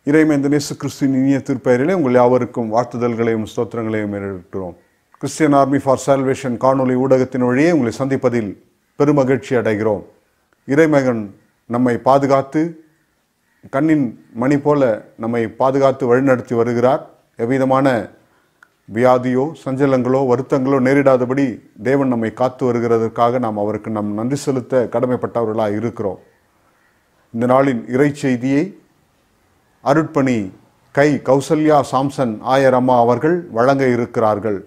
இறைமைந்த இயேசு கிறிஸ்துவின் இனிய திருப்பெயரிலே உங்கள் யாவருக்கும் வாழ்த்துதல்களையும் ஸ்தோத்திரங்களையும் ஏறெடுக்கிறோம். கிறிஸ்டியன் ஆர்மி ஃபார் சால்வேஷன் காணொலி ஊடகத்தின் வழியே உங்களை சந்திப்பதில் பெருமகிழ்ச்சி அடைகிறோம். இறைமகன் நம்மை பாதுகாத்து கண்ணின் மணி போல நம்மை பாதுகாத்து வழிநடத்தி வருகிறார். எவ்விதமான வியாதியோ சஞ்சலங்களோ வருத்தங்களோ நேரிடாதபடி தேவன் நம்மை காத்து வருகிறதற்காக நாம் அவருக்கு நன்றி செலுத்த கடமைப்பட்டவர்களாக இருக்கிறோம். இந்த நாளின் இறை செய்தியை அருட்பணி கௌசல்யா சாம்சன் ஆயர் அம்மா அவர்கள் வழங்க இருக்கிறார்கள்.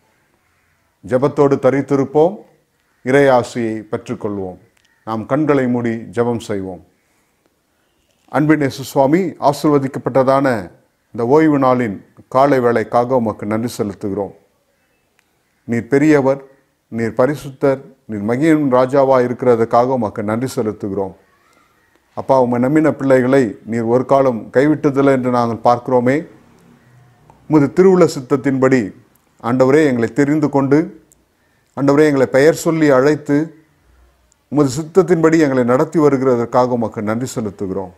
ஜெபத்தோடு தரித்திருப்போம், இறையாசியை பெற்றுக்கொள்வோம். நாம் கண்களை மூடி ஜெபம் செய்வோம். அன்பின் இயேசு சுவாமி, ஆசீர்வதிக்கப்பட்டதான இந்த ஓய்வு நாளின் காலை வேளைக்காக உமக்கு நன்றி செலுத்துகிறோம். நீர் பெரியவர், நீர் பரிசுத்தர், நீர் மகியின் ராஜாவாக இருக்கிறதுக்காக உமக்கு நன்றி செலுத்துகிறோம். அப்பா, உம்மை நம்பின பிள்ளைகளை நீர் ஒரு காலம் கைவிட்டதில்லை என்று நாங்கள் பார்க்கிறோமே. உமது திருவுள்ள சித்தத்தின்படி ஆண்டவரே எங்களை தெரிந்து கொண்டு, ஆண்டவரே எங்களை பெயர் சொல்லி அழைத்து உமது சித்தத்தின்படி எங்களை நடத்தி வருகிறதற்காக உமக்கு நன்றி செலுத்துகிறோம்.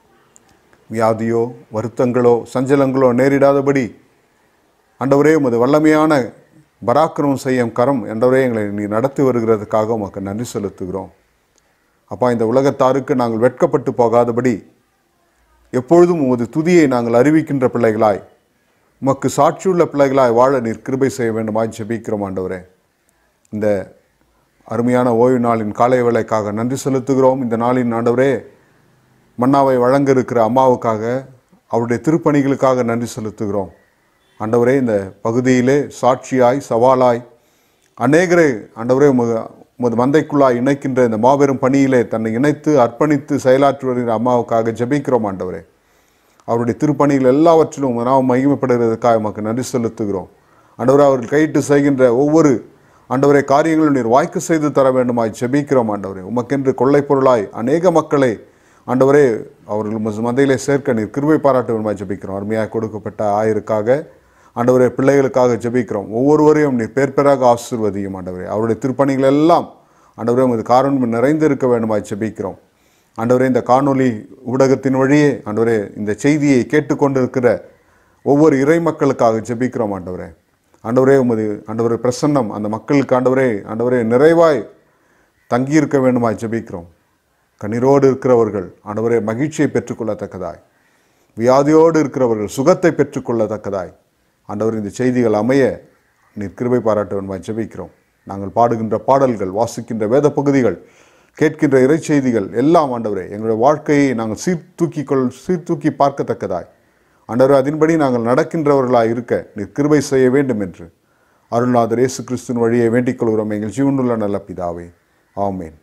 வியாதியோ வருத்தங்களோ சஞ்சலங்களோ நேரிடாதபடி ஆண்டவரே உமது வல்லமையான பராக்கிரமம் செய்யும் கரம் ஆண்டவரே எங்களை நீ நடத்தி வருகிறதுக்காக உமக்கு நன்றி செலுத்துகிறோம். அப்பா, இந்த உலகத்தாருக்கு நாங்கள் வெட்கப்பட்டு போகாதபடி எப்பொழுதும் உமது துதியை நாங்கள் அறிவிக்கின்ற பிள்ளைகளாய், உமக்கு சாட்சியுள்ள பிள்ளைகளாய் வாழ நீர் கிருபை செய்ய வேண்டுமாய் ஜெபிக்கிறோம். ஆண்டவரே, இந்த அருமையான ஓய்வு நாளின் காலை வேளைக்காக நன்றி செலுத்துகிறோம். இந்த நாளின் ஆண்டவரே மன்னாவை வழங்க இருக்கிற அம்மாவுக்காக, அவருடைய திருப்பணிகளுக்காக நன்றி செலுத்துகிறோம். ஆண்டவரே, இந்த பகுதியிலே சாட்சியாய் சவாலாய் அநேகரை ஆண்டவரே உமது மந்தைக்குள்ளாய் இணைக்கின்ற இந்த மாபெரும் பணியிலே தன்னை இணைத்து அர்ப்பணித்து செயலாற்றி வருகிற அம்மாவுக்காக ஜெபிக்கிறோம். ஆண்டவரே, அவருடைய திருப்பணிகள் எல்லாவற்றிலும் நாம் மகிமைப்படுகிறதுக்காக உமக்கு நன்றி செலுத்துகிறோம். ஆண்டவரே, அவர்கள் கையிட்டு செய்கின்ற ஒவ்வொரு ஆண்டவரே காரியங்களும் நீர் வாய்க்கு செய்து தர வேண்டுமாய் ஜெபிக்கிறோம். ஆண்டவரே, உமக்கென்று கொள்ளை பொருளாய் அநேக மக்களை ஆண்டவரே அவர்கள் மந்தையிலே சேர்க்க நீர் கிருபை பாராட்ட வேண்டுமாய் ஜெபிக்கிறோம். அருமையாக கொடுக்கப்பட்ட ஆயருக்காக ஆண்டவரே பிள்ளைகளுக்காக ஜெபிக்கிறோம். ஒவ்வொருவரையும் நீர் பேர் பேராக ஆசீர்வதியும். ஆண்டவரே, அவருடைய திருப்பணிகள் எல்லாம் ஆண்டவரே உமது காரணம் நிறைந்திருக்க வேண்டுமாய் ஜெபிக்கிறோம். ஆண்டவரே, இந்த காணொலி ஊடகத்தின் வழியே ஆண்டவரே இந்த செய்தியை கேட்டுக்கொண்டிருக்கிற ஒவ்வொரு இறை மக்களுக்காக ஜெபிக்கிறோம். ஆண்டவரே, ஆண்டவரே உமது ஆண்டவரே பிரசன்னம் அந்த மக்களுக்கு ஆண்டவரே நிறைவாய் தங்கியிருக்க வேண்டுமாய் ஜெபிக்கிறோம். கண்ணீரோடு இருக்கிறவர்கள் ஆண்டவரே மகிழ்ச்சியை பெற்றுக்கொள்ளத்தக்கதாய், வியாதியோடு இருக்கிறவர்கள் சுகத்தை பெற்றுக்கொள்ளத்தக்கதாய் ஆண்டவர் இந்த செய்திகள் அமைய நீர் கிருபை பாராட்ட வேண்டுமாய் ஜெபிக்கிறோம். நாங்கள் பாடுகின்ற பாடல்கள், வாசிக்கின்ற வேத பகுதிகள், கேட்கின்ற இறை செய்திகள் எல்லாம் ஆண்டவரே எங்களுடைய வாழ்க்கையை நாங்கள் சீர்தூக்கி பார்க்கத்தக்கதாய் ஆண்டவரே அதன்படி நாங்கள் நடக்கின்றவர்களாக இருக்க நீர் கிருபை செய்ய வேண்டும் என்று அருள்நாதர் இயேசு கிறிஸ்துவின் வழியை வேண்டிக் கொள்கிறோம் எங்கள் ஜீவனுள்ள நல்ல பிதாவே, ஆமேன்.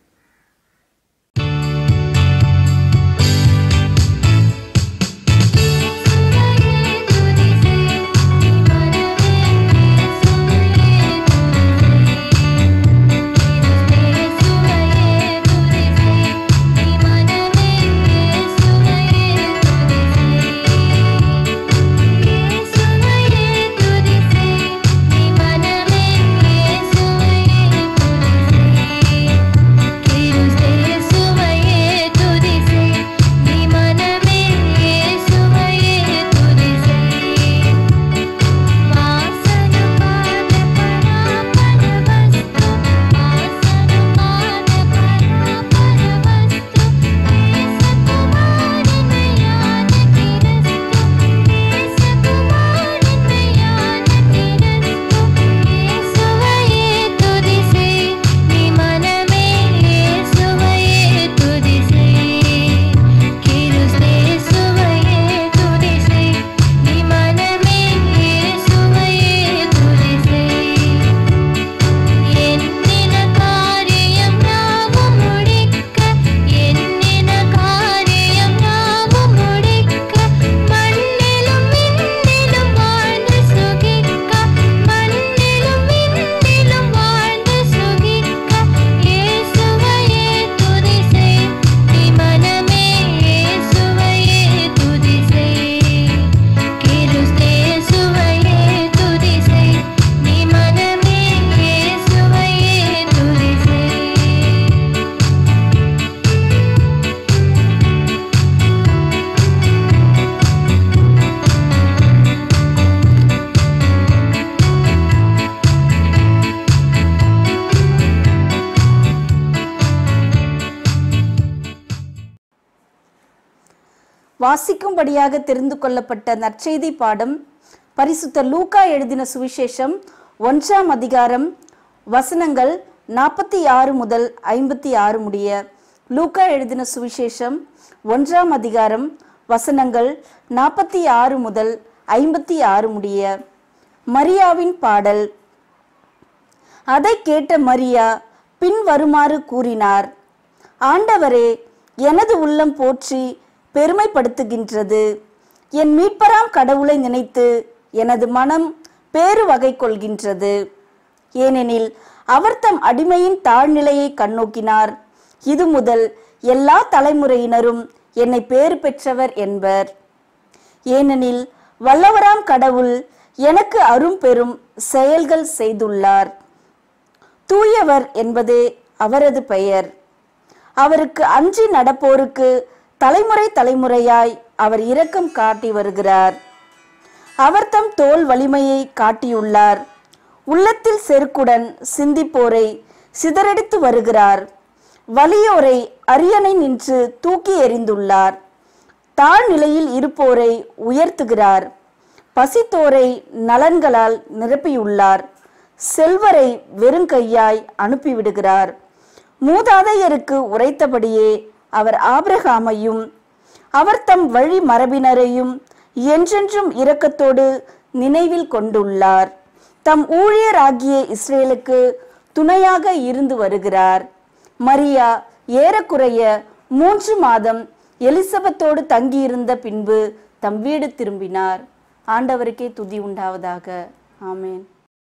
வாசிக்கும்படியாக தெரிந்து கொள்ளப்பட்ட நற்செய்தி பாடம் பரிசுத்த லூக்கா எழுதின சுவிசேஷம் 1ஆம் அதிகாரம் வசனங்கள் 46 முதல் 56 முடிய. லூக்கா எழுதின சுவிசேஷம் 1ஆம் அதிகாரம் வசனங்கள் 46 முதல் 56 முடிய. மரியாவின் பாடல். அதை கேட்ட மரியா பின்வருமாறு கூறினார்: ஆண்டவரே, எனது உள்ளம் போற்றி பெருமைப்படுத்துகின்றது. என் மீட்பராம் கடவுளை நினைத்து எனது மனம் பேறு வகை கொள்கின்றது. ஏனெனில் அவர் தம் அடிமையின் தாழ்நிலையை கண்ணோக்கினார். இது முதல் எல்லா தலைமுறையினரும் என்னை பேறு பெற்றவர் என்பர். ஏனெனில் வல்லவராம் கடவுள் எனக்கு அரும் பெரும் செயல்கள் செய்துள்ளார். தூயவர் என்பதே அவரது பெயர். அவருக்கு அஞ்சி நடப்போருக்கு தலைமுறை தலைமுறையாய் அவர் இரக்கம் காட்டி வருகிறார். அவர் தம் தோல் வலிமையை காட்டியுள்ளார். உள்ளத்தில் செருக்குடன் சிந்திப்போரை சிதறடித்து வருகிறார். வலியோரை அரியணை நின்று தூக்கி எறிந்துள்ளார். தாழ்நிலையில் இருப்போரை உயர்த்துகிறார். பசித்தோரை நலன்களால் நிரப்பியுள்ளார். செல்வரை வெறுங்கையாய் அனுப்பிவிடுகிறார். மூதாதையருக்கு உரைத்தபடியே அவர் ஆபிரகாமையும் அவர் தம் வழி மரபினரையும் என்றென்றும் இரக்கத்தோடு நினைவில் கொண்டுள்ளார். தம் ஊழியராகிய இஸ்ரேலுக்கு துணையாக இருந்து வருகிறார். மரியா ஏறக்குறைய 3 மாதம் எலிசபெத்தோடு தங்கியிருந்த பின்பு தம் வீடு திரும்பினார். ஆண்டவருக்கே துதி உண்டாவதாக. ஆமேன்.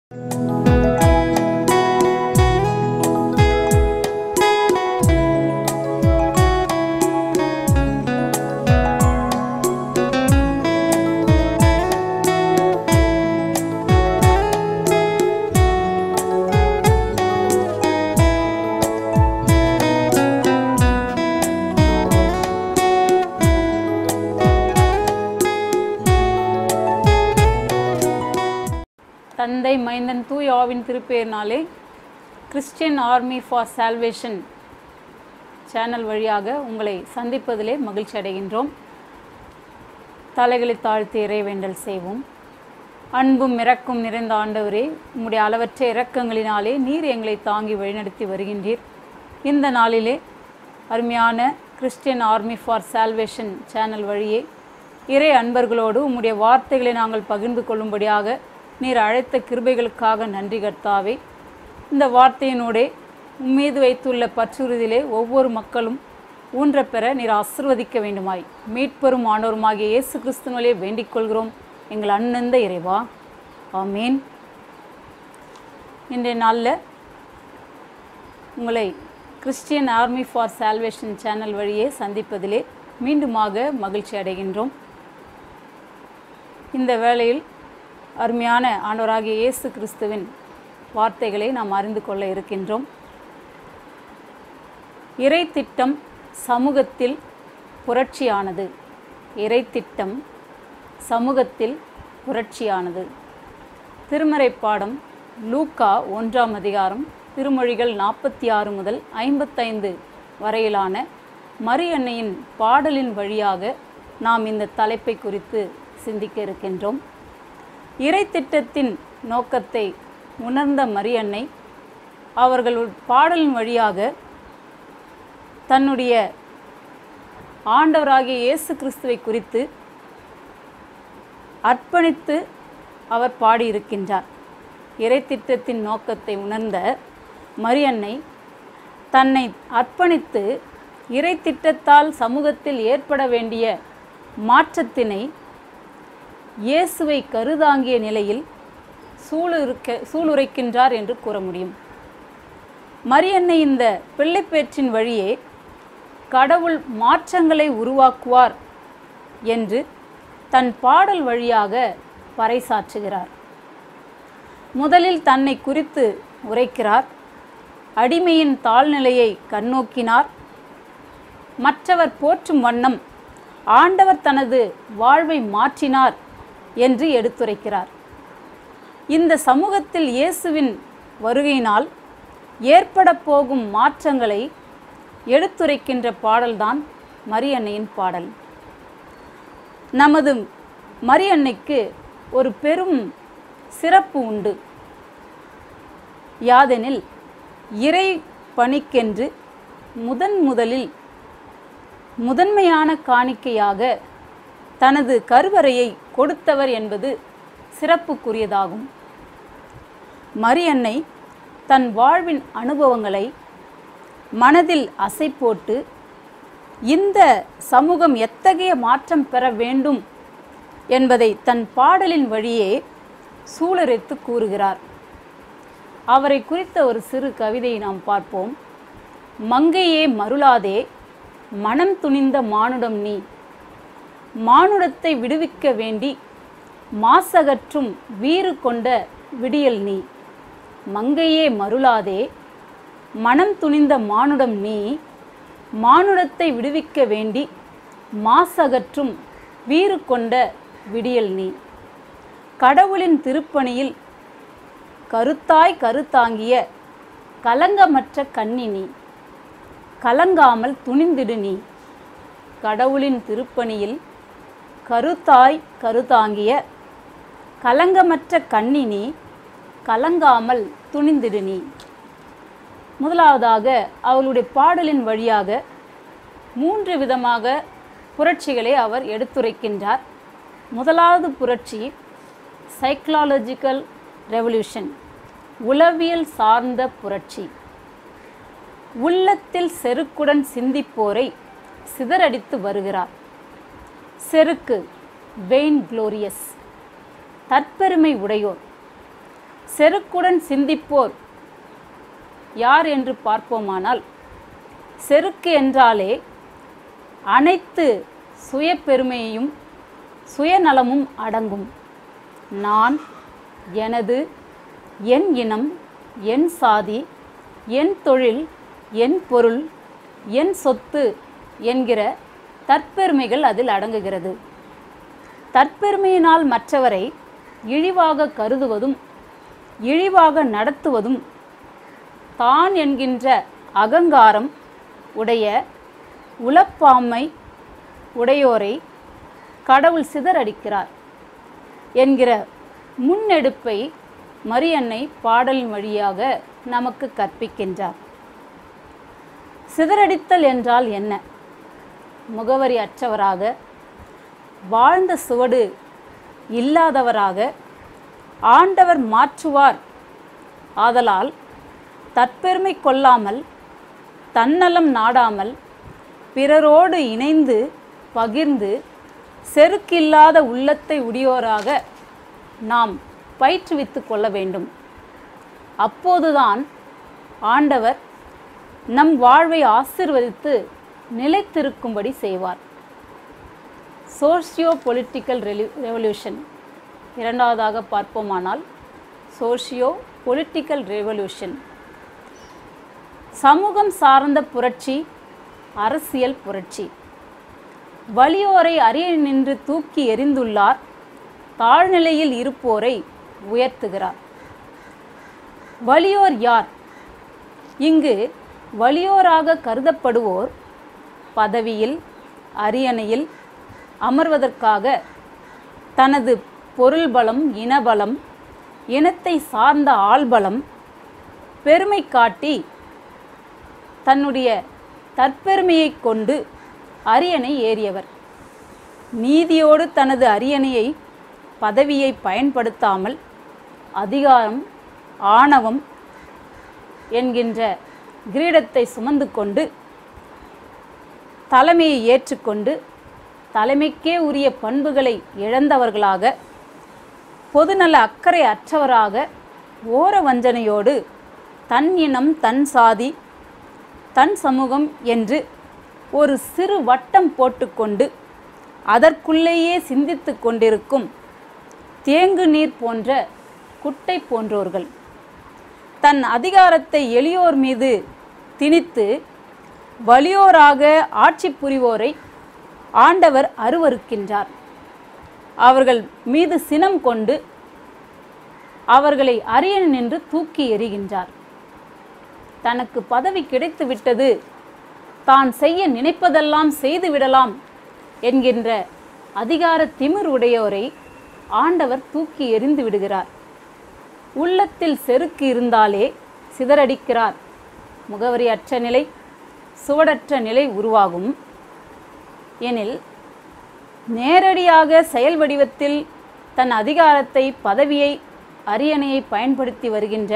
தந்தை, மைந்தன், தூய் ஆவின் திருப்பெயர்னாலே Christian army for salvation channel வழியாக உங்களை சந்திப்பதிலே மகிழ்ச்சி அடைகின்றோம். தலைகளை தாழ்த்தி இறைவேண்டல் செய்வோம். அன்பும் இரக்கும் நிறைந்த ஆண்டவரே, உம்முடைய அளவற்ற இரக்கங்களினாலே நீர் எங்களை தாங்கி வழிநடத்தி வருகின்றீர். இந்த நாளிலே அருமையான Christian army for salvation channel வழியே இறை அன்பர்களோடு உம்முடைய வார்த்தைகளை நாங்கள் பகிர்ந்து கொள்ளும்படியாக நீர் அழைத்த கிருபைகளுக்காக நன்றி கர்த்தாவே. இந்த வார்த்தையினூடே உம்மீது வைத்துள்ள பற்றுறுதியிலே ஒவ்வொரு மக்களும் ஊன்றப்பெற நீர் ஆசீர்வதிக்க வேண்டுமாய் மீட்பெரும் ஆண்டவருமாகிய இயேசு கிறிஸ்துவிலே வேண்டிக் கொள்கிறோம் எங்கள் அன்னந்த இறைவா. ஆமீன். இன்றைய நாளில் உங்களை Christian army for salvation channel வழியே சந்திப்பதிலே மீண்டுமாக மகிழ்ச்சி அடைகின்றோம். இந்த வேளையில் அருமையான ஆண்டவராகிய இயேசு கிறிஸ்துவின் வார்த்தைகளை நாம் அறிந்து கொள்ள இருக்கின்றோம். இறை திட்டம் சமூகத்தில் புரட்சியானது. இறை திட்டம் சமூகத்தில் புரட்சியானது. திருமறை பாடம் லூக்கா 1ஆம் அதிகாரம் திருமொழிகள் 46 முதல் 55 வரையிலான மரியன்னையின் பாடலின் வழியாக நாம் இந்த தலைப்பை குறித்து சிந்திக்க இருக்கின்றோம். இறை திட்டத்தின் நோக்கத்தை உணர்ந்த மரியன்னை அவர்கள் பாடலின் வழியாக தன்னுடைய ஆண்டவராகிய இயேசு கிறிஸ்துவை குறித்து அர்ப்பணித்து அவர் பாடியிருக்கின்றார். இறை திட்டத்தின் நோக்கத்தை உணர்ந்த மரியன்னை தன்னை அர்ப்பணித்து இறை திட்டத்தால் சமூகத்தில் ஏற்பட வேண்டிய மாற்றத்தினை இயேசுவை கருதாங்கிய நிலையில் சூளுரைக்கின்றார் என்று கூற முடியும். மரியன்னை இந்த பிள்ளைப்பேற்றின் வழியே கடவுள் மாற்றங்களை உருவாக்குவார் என்று தன் பாடல் வழியாக பறைசாற்றுகிறார். முதலில் தன்னை குறித்து உரைக்கிறார். அடிமையின் தாழ்நிலையை கண்ணோக்கினார். மற்றவர் போற்றும் வண்ணம் ஆண்டவர் தனது வாழ்வை மாற்றினார் என்று எடுத்துரைக்கிறார். இந்த சமூகத்தில் இயேசுவின் வருகையினால் ஏற்பட போகும் மாற்றங்களை எடுத்துரைக்கின்ற பாடல்தான் மரியன்னையின் பாடல். நமது மரியன்னைக்கு ஒரு பெரும் சிறப்பு உண்டு. யாதெனில் இறை பணிக்கென்று முதலில் முதன்மையான காணிக்கையாக தனது கருவறையை கொடுத்தவர் என்பது சிறப்புக்குரியதாகும். மரியன்னை தன் வாழ்வின் அனுபவங்களை மனதில் அசை போட்டு இந்த சமூகம் எத்தகைய மாற்றம் பெற வேண்டும் என்பதை தன் பாடலின் வழியே சூளுரைத்து கூறுகிறார். அவரை குறித்த ஒரு சிறு கவிதையை நாம் பார்ப்போம். மங்கையே மருளாதே, மனம் துணிந்த மானுடம் நீ, மானுடத்தை விடுவிக்க வேண்டி மாசகற்றும் வீறு கொண்ட விடியல் நீ. மங்கையே மருளாதே, மனம் துணிந்த மானுடம் நீ, மானுடத்தை விடுவிக்க வேண்டி மாசகற்றும் வீறு கொண்ட விடியல் நீ. கடவுளின் திருப்பணியில் கருத்தாய் கருத்தாங்கிய கலங்கமற்ற கண்ணி நீ, கலங்காமல் துணிந்திடு நீ. கடவுளின் திருப்பணியில் கருத்தாய் கருத்தாங்கிய கலங்கமற்ற கண்ணி நீ, கலங்காமல் துணிந்திடு நீ. முதலாவதாக அவளுடைய பாடலின் வழியாக 3 விதமாக புரட்சிகளை அவர் எடுத்துரைக்கின்றார். முதலாவது புரட்சி சைக்கலாஜிக்கல் ரெவல்யூஷன், உளவியல் சார்ந்த புரட்சி. உள்ளத்தில் செருக்குடன் சிந்திப்போரை சிதறடித்து வருகிறார். செருக்கு வெயின் குளோரியஸ், தற்பெருமை உடையோர். செருக்குடன் சிந்திப்போர் யார் என்று பார்ப்போமானால், செருக்கு என்றாலே அனைத்து சுயப்பெருமையும் சுயநலமும் அடங்கும். நான், எனது, என் இனம், என் சாதி, என் தொழில், என் பொருள், என் சொத்து என்கிற தற்பெருமைகள் அதில் அடங்குகிறது. தற்பெருமையினால் மற்றவரை இழிவாக கருதுவதும் இழிவாக நடத்துவதும் தான் என்கின்ற அகங்காரம் உடைய உளப்பாமை உடையோரை கடவுள் சிதறடிக்கிறார் என்கிற முன்னெடுப்பை மரியன்னை பாடலின் வழியாக நமக்கு கற்பிக்கின்றார். சிதறடித்தல் என்றால் என்ன? முகவரி அற்றவராக, வாழ்ந்த சுவடு இல்லாதவராக ஆண்டவர் மாற்றுவார். ஆதலால் தற்பெருமை கொள்ளாமல், தன்னலம் நாடாமல், பிறரோடு இணைந்து பகிர்ந்து செருக்கில்லாத உள்ளத்தை உடையோராக நாம் பயிற்றுவித்து கொள்ள வேண்டும். அப்போதுதான் ஆண்டவர் நம் வாழ்வை ஆசீர்வதித்து நிலைத்திருக்கும்படி செய்வார். சோசியோ பொலிட்டிக்கல் ரெவல்யூஷன் இரண்டாவதாக பார்ப்போமானால், சோசியோ பொலிட்டிக்கல் ரெவல்யூஷன் சமூகம் சார்ந்த புரட்சி, அரசியல் புரட்சி. வலியோரை அரிய நின்று தூக்கி எறிந்துள்ளார், தாழ்நிலையில் இருப்போரை உயர்த்துகிறார். வலியோர் யார்? இங்கு வலியோராக கருதப்படுவோர் பதவியில், அரியணையில் அமர்வதற்காக தனது பொருள்பலம், இனபலம், இனத்தை சார்ந்த ஆள்பலம், பெருமை காட்டி தன்னுடைய தற்பெருமையை கொண்டு அரியணை ஏறியவர். நீதியோடு தனது அரியணையை, பதவியை பயன்படுத்தாமல் அதிகாரம், ஆணவம் என்கின்ற கிரீடத்தை சுமந்து கொண்டு தலைமையை ஏற்றுக்கொண்டு தலைமைக்கே உரிய பண்புகளை இழந்தவர்களாக, பொதுநல அக்கறை அற்றவராக, ஓர வஞ்சனையோடு தன் இனம், தன் சாதி, தன் சமூகம் என்று ஒரு சிறு வட்டம் போட்டுக்கொண்டு அதற்குள்ளேயே சிந்தித்து கொண்டிருக்கும் தேங்கு நீர் போன்ற குட்டை போன்றோர்கள். தன் அதிகாரத்தை எளியோர் மீது திணித்து வலியோராக ஆட்சி புரிவோரை ஆண்டவர் அருவருக்கின்றார். அவர்கள் மீது சினம் கொண்டு அவர்களை அரியணை நின்று தூக்கி எறிகின்றார். தனக்கு பதவி கிடைத்து விட்டது, தான் செய்ய நினைப்பதெல்லாம் செய்து விடலாம் என்கின்ற அதிகார திமிர் உடையோரை ஆண்டவர் தூக்கி எறிந்து விடுகிறார். உள்ளத்தில் செருக்கு இருந்தாலே சிதறடிக்கிறார். முகவரி அற்ற நிலை, சுவடற்ற நிலை உருவாகும். எனில் நேரடியாக செயல் வடிவத்தில் தன் அதிகாரத்தை, பதவியை, அரியணையை பயன்படுத்தி வருகின்ற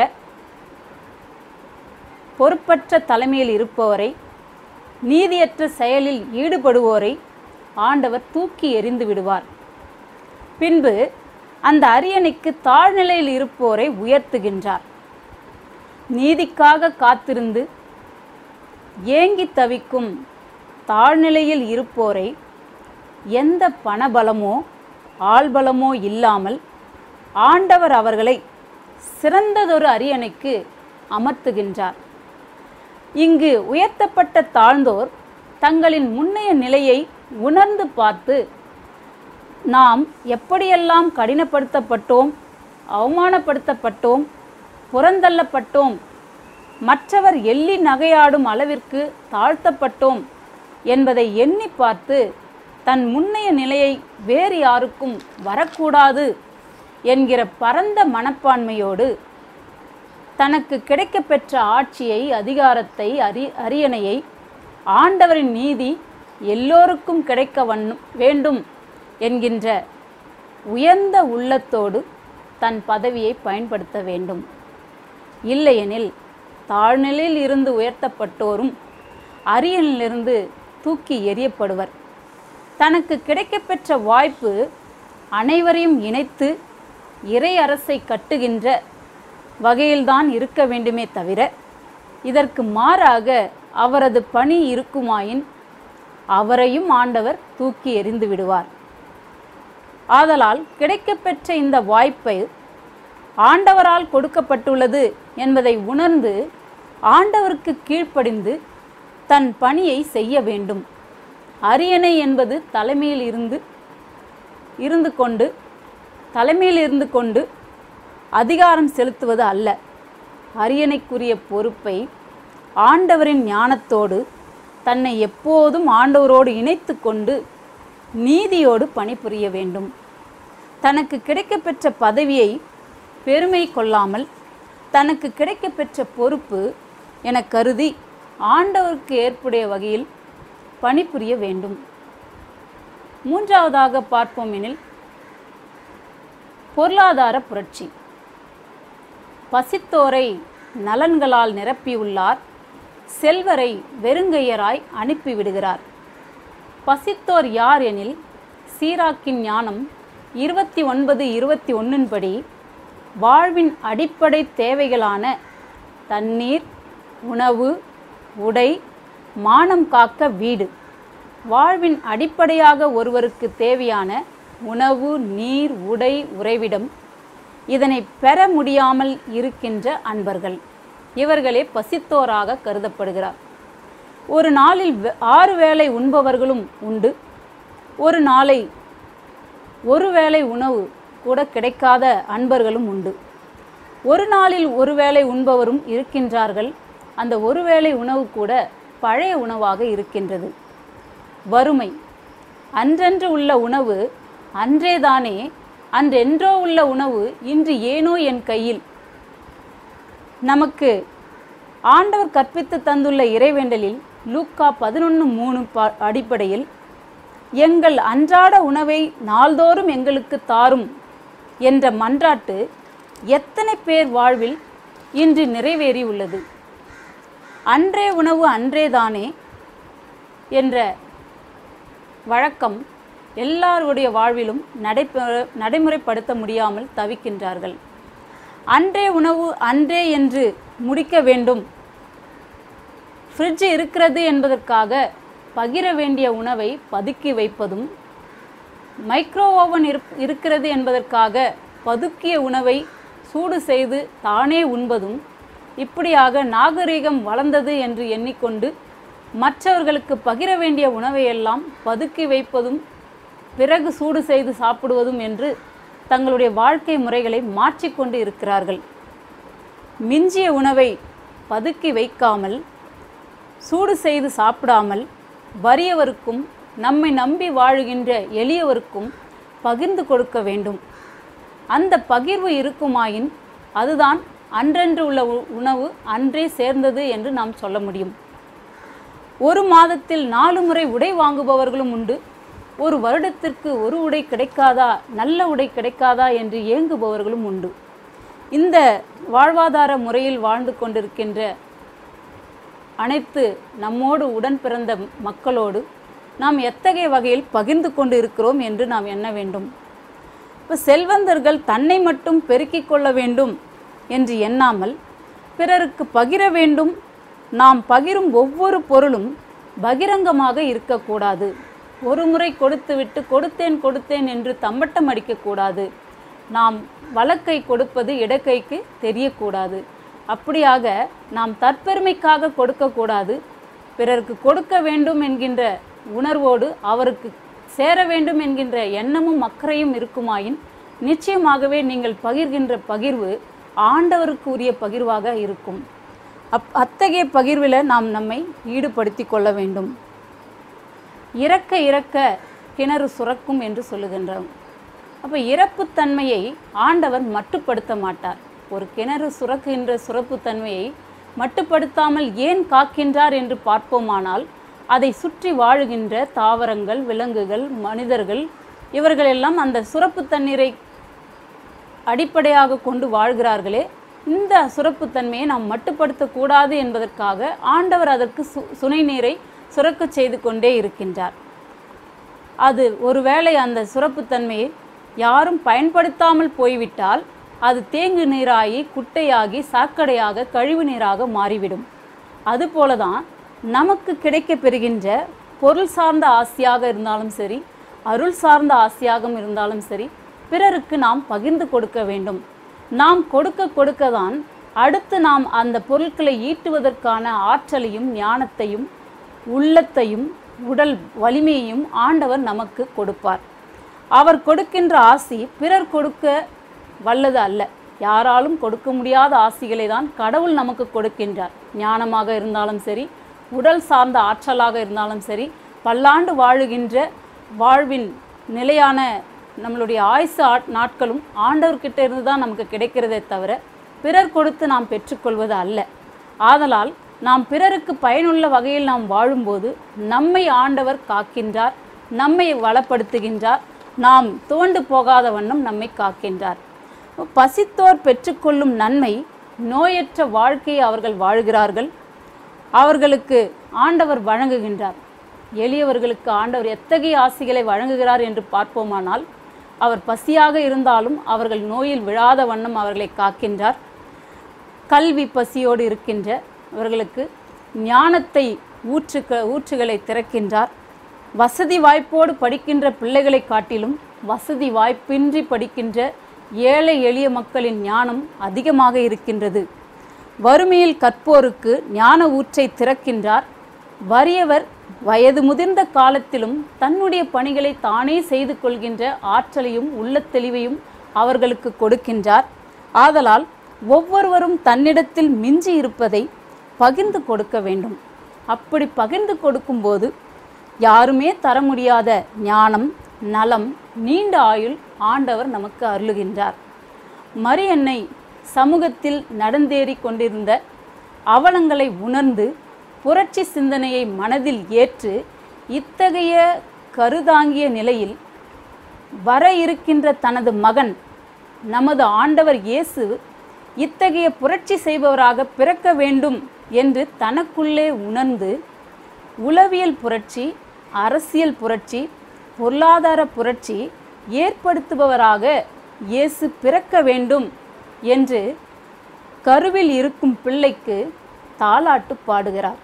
பொறுப்பற்ற தலைமையில் இருப்பவரை, நீதியற்ற செயலில் ஈடுபடுவோரை ஆண்டவர் தூக்கி எறிந்து விடுவார். பின்பு அந்த அரியணைக்கு தாழ்நிலையில் இருப்போரை உயர்த்துகின்றார். நீதிக்காக காத்திருந்து ஏங்கி தவிக்கும் தாழ்நிலையில் இருப்போரை எந்த பணபலமோ ஆள்பலமோ இல்லாமல் ஆண்டவர் அவர்களை சிறந்ததொரு அரியணைக்கு அமர்த்துகின்றார். இங்கு உயர்த்தப்பட்ட தாழ்ந்தோர் தங்களின் முன்னைய நிலையை உணர்ந்து பார்த்து, நாம் எப்படியெல்லாம் கடினப்படுத்தப்பட்டோம், அவமானப்படுத்தப்பட்டோம், புறந்தள்ளப்பட்டோம், மற்றவர் எள்ளி நகையாடும் அளவிற்கு தாழ்த்தப்பட்டோம் என்பதை எண்ணி பார்த்து, தன் முன்னைய நிலையை வேறு யாருக்கும் வரக்கூடாது என்கிற பரந்த மனப்பான்மையோடு தனக்கு கிடைக்கப்பெற்ற ஆட்சியை, அதிகாரத்தை, அரியணையை, ஆண்டவரின் நீதி எல்லோருக்கும் கிடைக்க வேண்டும் என்கின்ற உயர்ந்த உள்ளத்தோடு தன் பதவியை பயன்படுத்த வேண்டும். இல்லையெனில் தாழ்நிலையில் இருந்து உயர்த்தப்பட்டோரும் அரியணையிலிருந்து தூக்கி எறியப்படுவர். தனக்கு கிடைக்கப்பெற்ற வாய்ப்பு அனைவரையும் இணைத்து இறை அரசை கட்டுகின்ற வகையில்தான் இருக்க வேண்டுமே தவிர, இதற்கு மாறாக அவரது பணி இருக்குமாயின் அவரையும் ஆண்டவர் தூக்கி எறிந்து விடுவார். ஆதலால் கிடைக்கப்பெற்ற இந்த வாய்ப்பை ஆண்டவரால் கொடுக்கப்பட்டுள்ளது என்பதை உணர்ந்து ஆண்டவருக்கு கீழ்ப்படிந்து தன் பணியை செய்ய வேண்டும். அரியணை என்பது தலைமையில் இருந்து கொண்டு அதிகாரம் செலுத்துவது அல்ல. அரியணைக்குரிய பொறுப்பை ஆண்டவரின் ஞானத்தோடு தன்னை எப்போதும் ஆண்டவரோடு இணைத்து கொண்டு நீதியோடு பணிபுரிய வேண்டும். தனக்கு கிடைக்கப்பெற்ற பதவியை பெருமை கொள்ளாமல் தனக்கு கிடைக்கப்பெற்ற பொறுப்பு என கருதி ஆண்டவருக்கு ஏற்புடைய வகையில் பணிபுரிய வேண்டும். மூன்றாவதாக பார்ப்போம் எனில் பொருளாதார புரட்சி. பசித்தோரை நலன்களால் நிரப்பியுள்ளார், செல்வரை வெறுங்கையராய் அனுப்பிவிடுகிறார். பசித்தோர் யார் எனில், சீராக்கின் ஞானம் 29:21 படி வாழ்வின் அடிப்படை தேவைகளான தண்ணீர், உணவு, உடை, மானம் காக்க வீடு, வாழ்வின் அடிப்படையாக ஒருவருக்கு தேவையான உணவு, நீர், உடை, உறைவிடம், இதனை பெற முடியாமல் இருக்கின்ற அன்பர்கள், இவர்களே பசித்தோராக கருதப்படுகிறார். ஒரு நாளில் 6 வேளை உண்பவர்களும் உண்டு. ஒரு நாளை ஒரு வேளை உணவு கூட கிடைக்காத அன்பர்களும் உண்டு. ஒரு நாளில் ஒரு வேளை உண்பவரும் இருக்கின்றார்கள். அந்த ஒரு வேளை உணவு கூட பழைய உணவாக இருக்கின்றது. வறுமை. அன்றன்று உள்ள உணவு அன்றேதானே, அன்றென்றோ உள்ள உணவு இன்று ஏனோ என் கையில். நமக்கு ஆண்டவர் கற்பித்து தந்துள்ள இறைவேண்டலில் லூக்கா 11:3 அடிப்படையில், எங்கள் அன்றாட உணவை நாள்தோறும் எங்களுக்கு தாரும் என்ற மன்றாட்டு எத்தனை பேர் வாழ்வில் இன்று நிறைவேறியுள்ளது. அன்றே உணவு அன்றேதானே என்ற வழக்கம் எல்லாருடைய வாழ்விலும் நடைமுறைப்படுத்த முடியாமல் தவிக்கின்றார்கள். அன்றே உணவு அன்றே என்று முடிக்க வேண்டும். ஃப்ரிட்ஜ் இருக்கிறது என்பதற்காக பகிர வேண்டிய உணவை பதுக்கி வைப்பதும், மைக்ரோ ஓவன் இருக்கிறது என்பதற்காக பதுக்கிய உணவை சூடு செய்து தானே உண்பதும், இப்படியாக நாகரீகம் வளர்ந்தது என்று எண்ணிக்கொண்டு மற்றவர்களுக்கு பகிர வேண்டிய உணவையெல்லாம் பதுக்கி வைப்பதும் பிறகு சூடு செய்து சாப்பிடுவதும் என்று தங்களுடைய வாழ்க்கை முறைகளை மாற்றிக்கொண்டு இருக்கிறார்கள். மிஞ்சிய உணவை பதுக்கி வைக்காமல், சூடு செய்து சாப்பிடாமல், வறியவருக்கும் நம்மை நம்பி வாழுகின்ற எளியவருக்கும் பகிர்ந்து கொடுக்க வேண்டும். அந்த பகிர்வு இருக்குமாயின் அதுதான் அன்றன்று உள்ள உணவு அன்றே சேர்ந்தது என்று நாம் சொல்ல முடியும். ஒரு மாதத்தில் 4 முறை உடை வாங்குபவர்களும் உண்டு. ஒரு வருடத்திற்கு ஒரு உடை கிடைக்காதா, நல்ல உடை கிடைக்காதா என்று ஏங்குபவர்களும் உண்டு. இந்த வாழ்வாதார முறையில் வாழ்ந்து கொண்டிருக்கின்ற அனைத்து நம்மோடு உடன் பிறந்த மக்களோடு நாம் எத்தகைய வகையில் பகிர்ந்து கொண்டு இருக்கிறோம் என்று நாம் எண்ண வேண்டும். இப்போ செல்வந்தர்கள் தன்னை மட்டும் பெருக்கிக் கொள்ள வேண்டும் என்று எண்ணாமல் பிறருக்கு பகிர வேண்டும். நாம் பகிரும் ஒவ்வொரு பொருளும் பகிரங்கமாக இருக்கக்கூடாது. ஒரு முறை கொடுத்துவிட்டு கொடுத்தேன் என்று தம்பட்டம் அடிக்கக்கூடாது. நாம் வலக்கை கொடுப்பது இடக்கைக்கு தெரியக்கூடாது. அப்படியாக நாம் தற்பெருமைக்காக கொடுக்கக்கூடாது. பிறருக்கு கொடுக்க வேண்டும் என்கின்ற உணர்வோடு அவருக்கு சேர வேண்டும் என்கின்ற எண்ணமும் அக்கறையும் இருக்குமாயின் நிச்சயமாகவே நீங்கள் பகிர்கின்ற பகிர்வு ஆண்டவருக்கு உரிய பகிர்வாக இருக்கும். அத்தகைய பகிர்வில் நாம் நம்மை ஈடுபடுத்தி கொள்ள வேண்டும். இறக்க இறக்க கிணறு சுரக்கும் என்று சொல்லுகின்றோம். அப்போ இறப்புத்தன்மையை ஆண்டவர் மட்டுப்படுத்த மாட்டார். ஒரு கிணறு சுரக்குகின்ற சுரப்புத்தன்மையை மட்டுப்படுத்தாமல் ஏன் காக்கின்றார் என்று பார்ப்போமானால், அதை சுற்றி வாழுகின்ற தாவரங்கள், விலங்குகள், மனிதர்கள் இவர்களெல்லாம் அந்த சுரப்பு தண்ணீரை அடிப்படையாக கொண்டு வாழ்கிறார்களே, இந்த சுரப்புத்தன்மையை நாம் மட்டுப்படுத்தக்கூடாது என்பதற்காக ஆண்டவர் அதற்கு சுனை நீரை சுரக்க செய்து கொண்டே இருக்கின்றார். அது ஒருவேளை அந்த சுரப்புத்தன்மையை யாரும் பயன்படுத்தாமல் போய்விட்டால் அது தேங்கு நீராகி குட்டையாகி சாக்கடையாக கழிவு நீராக மாறிவிடும். அதுபோலதான் நமக்கு கிடைக்க பெறுகின்ற பொருள் சார்ந்த ஆசையாக இருந்தாலும் சரி, அருள் சார்ந்த ஆசையாக இருந்தாலும் சரி, பிறருக்கு நாம் பகிர்ந்து கொடுக்க வேண்டும். நாம் கொடுக்க தான் அடுத்து நாம் அந்த பொருட்களை ஈட்டுவதற்கான ஆற்றலையும் ஞானத்தையும் உள்ளத்தையும் உடல் வலிமையையும் ஆண்டவர் நமக்கு கொடுப்பார். அவர் கொடுக்கின்ற ஆசி பிறர் கொடுக்க வல்லது அல்ல. யாராலும் கொடுக்க முடியாத ஆசிகளை தான் கடவுள் நமக்கு கொடுக்கின்றார். ஞானமாக இருந்தாலும் சரி, உடல் சார்ந்த ஆற்றலாக இருந்தாலும் சரி, பல்லாண்டு வாழுகின்ற வாழ்வின் நிலையான நம்மளுடைய ஆயுசு நாட்களும் ஆண்டவர்கிட்ட இருந்து தான் நமக்கு கிடைக்கிறதே தவிர பிறர் கொடுத்து நாம் பெற்றுக்கொள்வது அல்ல. ஆதலால் நாம் பிறருக்கு பயனுள்ள வகையில் நாம் வாழும்போது நம்மை ஆண்டவர் காக்கின்றார், நம்மை வளப்படுத்துகின்றார், நாம் துவண்டு போகாத வண்ணம் நம்மை காக்கின்றார். பசித்தோர் பெற்றுக்கொள்ளும் நன்மை, நோயற்ற வாழ்க்கையை அவர்கள் வாழ்கிறார்கள், அவர்களுக்கு ஆண்டவர் வழங்குகின்றார். எளியவர்களுக்கு ஆண்டவர் எத்தகைய ஆசிகளை வழங்குகிறார் என்று பார்ப்போமானால், அவர் பசியாக இருந்தாலும் அவர்கள் நோயில் விழாத வண்ணம் அவர்களை காக்கின்றார். கல்வி பசியோடு இருக்கின்ற அவர்களுக்கு ஞானத்தை ஊற்றுகளை திறக்கின்றார். வசதி வாய்ப்போடு படிக்கின்ற பிள்ளைகளை காட்டிலும் வசதி வாய்ப்பின்றி படிக்கின்ற ஏழை எளிய மக்களின் ஞானம் அதிகமாக இருக்கின்றது. வறுமையில் கற்போருக்கு ஞான ஊற்றை திறக்கின்றார். வறியவர் வயது முதிர்ந்த காலத்திலும் தன்னுடைய பணிகளை தானே செய்து கொள்கின்ற ஆற்றலையும் உள்ள தெளிவையும் அவர்களுக்கு கொடுக்கின்றார். ஆதலால் ஒவ்வொருவரும் தன்னிடத்தில் மிஞ்சி இருப்பதை பகிர்ந்து கொடுக்க வேண்டும். அப்படி பகிர்ந்து கொடுக்கும்போது யாருமே தர முடியாத ஞானம், நலம், நீண்ட ஆயுள் ஆண்டவர் நமக்கு அருளுகின்றார். மரியன்னை சமூகத்தில் நடந்தேறி கொண்டிருந்த அவலங்களை உணர்ந்து புரட்சி சிந்தனையை மனதில் ஏற்று இத்தகைய கருதாங்கிய நிலையில் வர இருக்கின்ற தனது மகன் நமது ஆண்டவர் இயேசு இத்தகைய புரட்சி செய்பவராக பிறக்க வேண்டும் என்று தனக்குள்ளே உணர்ந்து உளவியல் புரட்சி, அரசியல் புரட்சி, பொருளாதார புரட்சி ஏற்படுத்துபவராக இயேசு பிறக்க வேண்டும் என்று கருவில் இருக்கும் பிள்ளைக்கு தாலாட்டு பாடுகிறார்.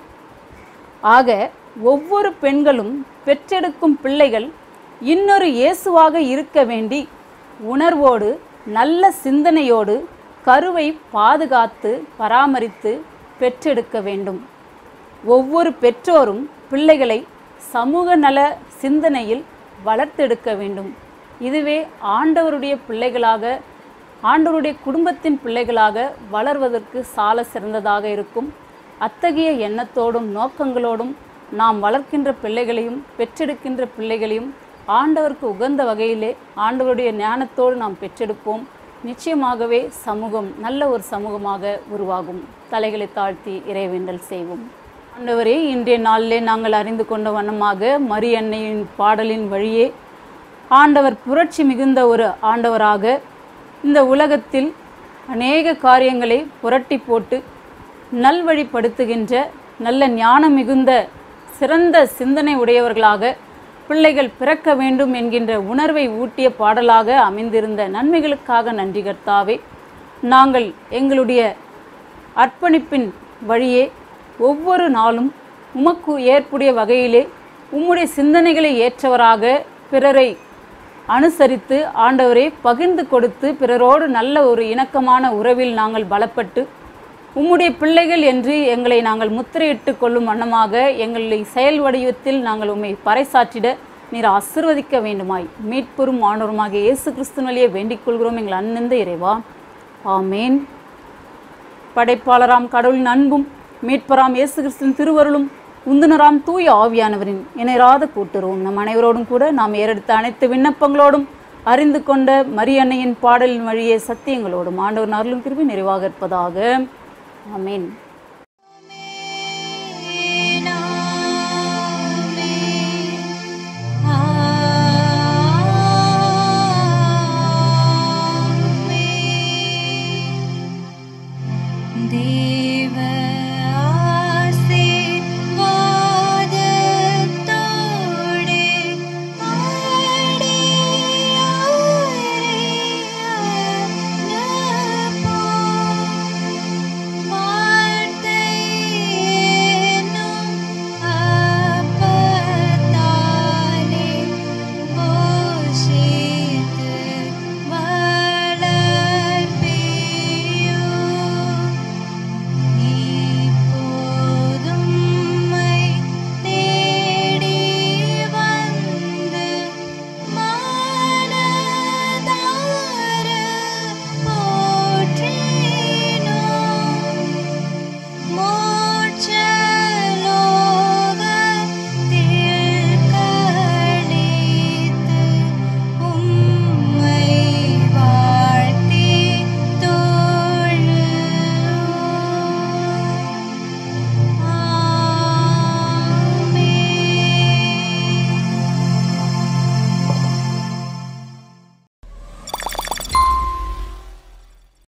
ஆக ஒவ்வொரு பெண்களும் பெற்றெடுக்கும் பிள்ளைகள் இன்னொரு இயேசுவாக இருக்க வேண்டி உணர்வோடு நல்ல சிந்தனையோடு கருவை பாதுகாத்து பராமரித்து பெற்றெடுக்க வேண்டும். ஒவ்வொரு பெற்றோரும் பிள்ளைகளை சமூக நல சிந்தனையில் வளர்த்தெடுக்க வேண்டும். இதுவே ஆண்டவருடைய பிள்ளைகளாக, ஆண்டவருடைய குடும்பத்தின் பிள்ளைகளாக வளர்வதற்கு சால சிறந்ததாக இருக்கும். அத்தகைய எண்ணத்தோடும் நோக்கங்களோடும் நாம் வளர்க்கின்ற பிள்ளைகளையும் பெற்றெடுக்கின்ற பிள்ளைகளையும் ஆண்டவருக்கு உகந்த வகையிலே ஆண்டவருடைய ஞானத்தோடு நாம் பெற்றெடுப்போம். நிச்சயமாகவே சமூகம் நல்ல ஒரு சமூகமாக உருவாகும். தலைகளை தாழ்த்தி இறைவேண்டல் செய்வோம். ஆண்டவரே, இன்றைய நாளிலே நாங்கள் அறிந்து கொண்ட வண்ணமாக மரியன்னையின் பாடலின் வழியே ஆண்டவர் புரட்சி மிகுந்த ஒரு ஆண்டவராக இந்த உலகத்தில் அநேக காரியங்களை புரட்டி போட்டு நல்வழிப்படுத்துகின்ற நல்ல ஞானம் மிகுந்த சிறந்த சிந்தனை உடையவர்களாக பிள்ளைகள் பிறக்க வேண்டும் என்கின்ற உணர்வை ஊட்டிய பாடலாக அமைந்திருந்த நன்மைகளுக்காக நன்றி கர்த்தாவே. நாங்கள் எங்களுடைய அர்ப்பணிப்பின் வழியே ஒவ்வொரு நாளும் உமக்கு ஏற்புடைய வகையிலே உம்முடைய சிந்தனைகளை ஏற்றவராக பிறரை அனுசரித்து ஆண்டவரை பகிர்ந்து கொடுத்து பிறரோடு நல்ல ஒரு இணக்கமான உறவில் நாங்கள் பலப்பட்டு உம்முடைய பிள்ளைகள் என்று எங்களை நாங்கள் முத்திரையிட்டு கொள்ளும் வண்ணமாக எங்களை செயல் வடிவத்தில் நாங்கள் உம்மை பறைசாற்றிட நீர் ஆசீர்வதிக்க வேண்டுமாய் மீட்பெரும் ஆண்டவருமாக இயேசு கிறிஸ்துவிலே வேண்டிக் கொள்கிறோம் எங்கள் அன்பிந்த இறைவா. ஆமேன். படைப்பாளராம் கடவுளின் அன்பும் மீட்பராம் இயேசு கிறிஸ்துவின் திருவருளும் உந்துனராம் தூய ஆவியானவரின் இணையராத கூட்டுறவும் நம் அனைவரோடும் கூட நாம் ஏறெடுத்த அனைத்து விண்ணப்பங்களோடும் அறிந்து கொண்ட மரியன்னையின் பாடலின் வழியே சத்தியங்களோடும் ஆண்டவர் அருளும் கிருபை நிறைவாக இருப்பதாக. ஆமேன்.